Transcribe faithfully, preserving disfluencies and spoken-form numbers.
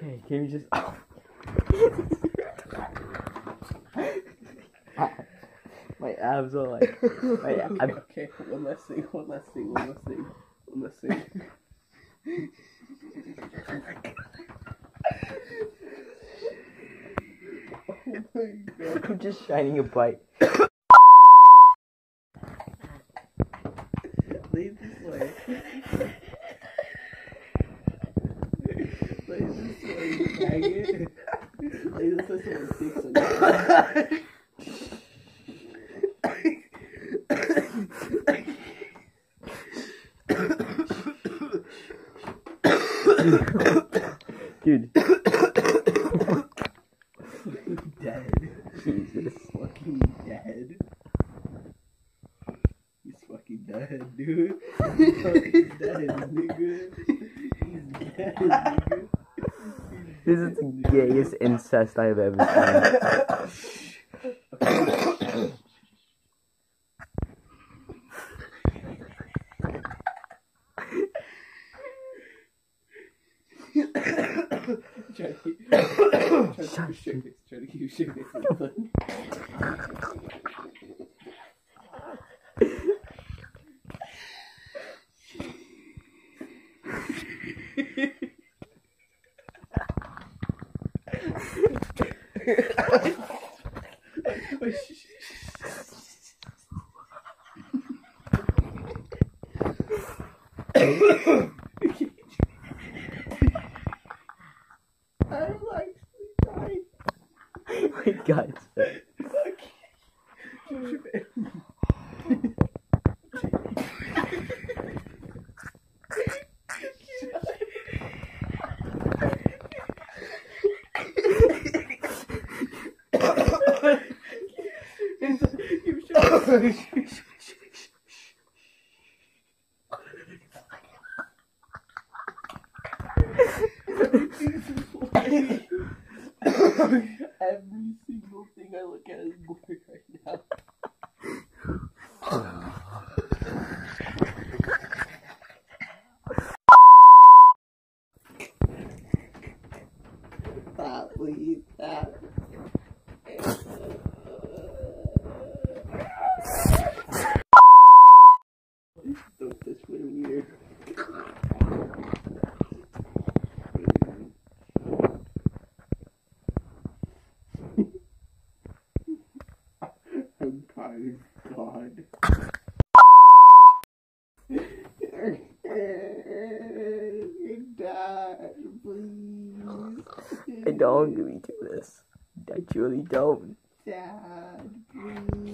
Okay, can you just... Oh. My abs are like... My okay, ab okay, one last thing, one last thing, one last thing, one last thing. Oh my god. I'm just shining a bite. Leave this way. Leave this way, you faggot. Leave this way, someone takes on you. Dude. Dead. Jesus. Fucking dead. He's fucking dead, dude. He's fucking dead, nigga. He's dead, nigga. This is the gayest incest I have ever seen. Try to keep, try to keep Shut a straight face. Try to keep a straight face. I'm actually dying. My God. Every single thing I look at is blurred right now. Stop, please, stop. Don't touch my ear. I'm tired, God. Dad, please. I don't really do this. I truly don't. Dad, please.